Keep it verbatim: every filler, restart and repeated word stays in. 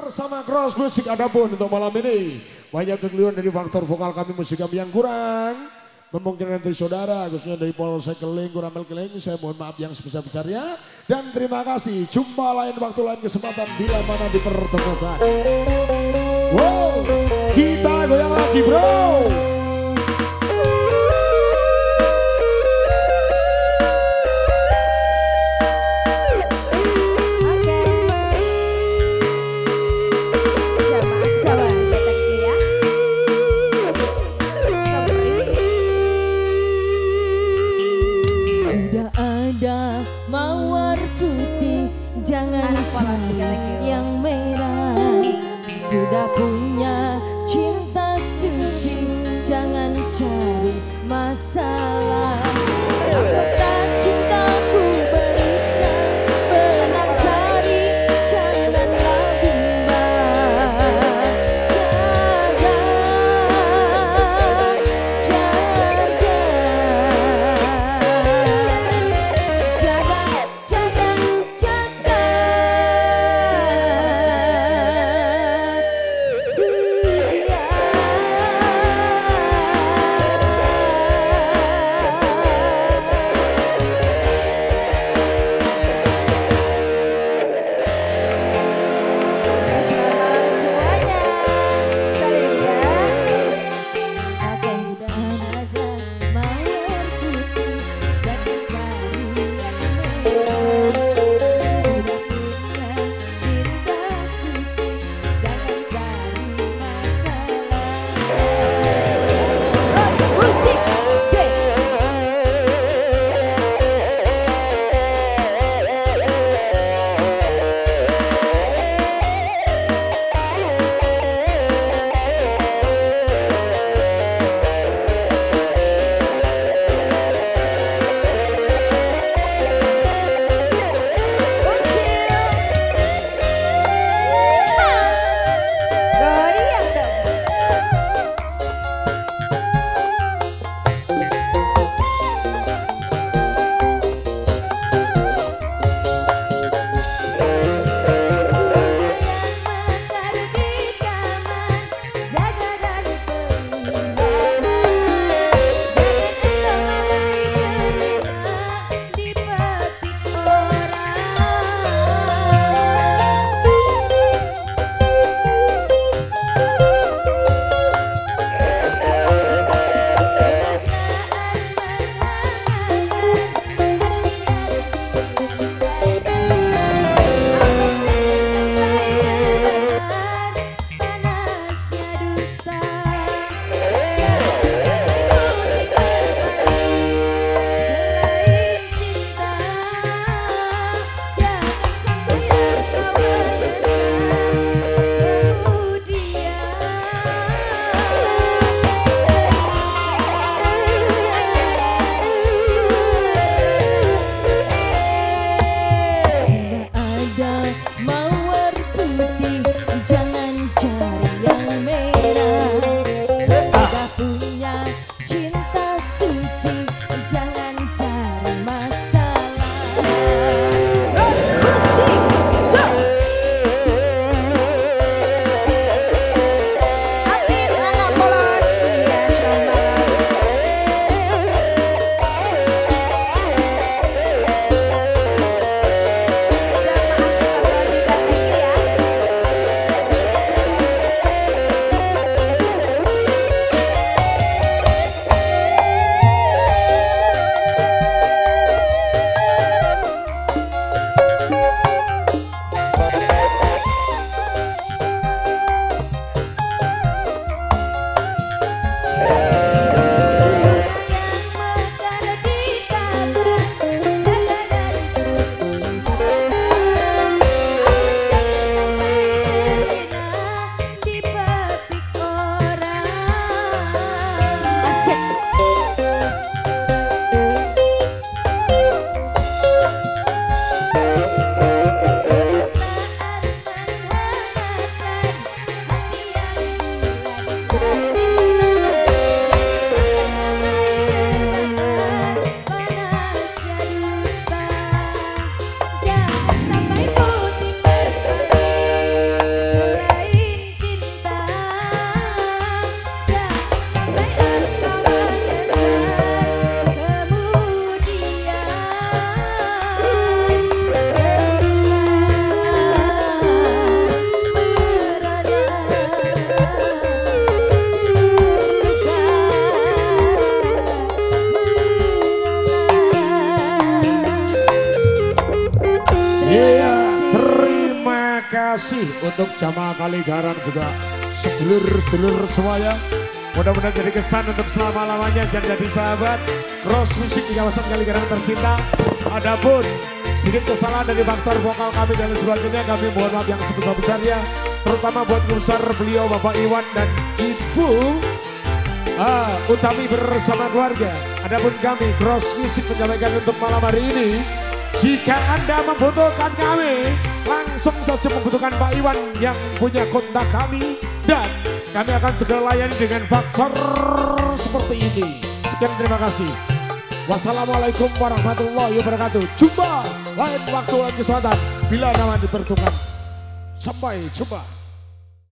bersama Cross Music. Adapun untuk malam ini banyak kekeliruan dari faktor vokal kami, musik kami yang kurang. Memungkinkan nanti saudara, khususnya dari Polsek Keling, Kuramel Keling, saya mohon maaf yang sebesar-besarnya. Dan terima kasih, jumpa lain waktu, lain kesempatan, bila mana dipertemukan. Wow, kita goyang lagi bro. Mawar putih, jangan cari yang merah. Sudah punya cinta suci, jangan cari masalah. Aku tak cintaku berikan benang sari, janganlah bimbang. Jaga, jaga. untuk jamaah Kaligarang juga sedulur-sedulur semuanya. Mudah-mudahan jadi kesan untuk selama-lamanya dan jadi sahabat Cross Music di kawasan Kaligarang tercinta. Adapun sedikit kesalahan dari faktor vokal kami dan sebagainya, kami mohon maaf yang sebesar-besarnya, terutama buat besar beliau Bapak Iwan dan Ibu ah, Utami bersama keluarga. Adapun kami Cross Music menyampaikan untuk malam hari ini, jika Anda membutuhkan kami, langsung saja membutuhkan Pak Iwan yang punya kontak kami, dan kami akan segera layani dengan faktor seperti ini. Sekian, terima kasih. Wassalamualaikum warahmatullahi wabarakatuh. Jumpa lain waktu, lain kesempatan bila nama diperlukan. Sampai jumpa.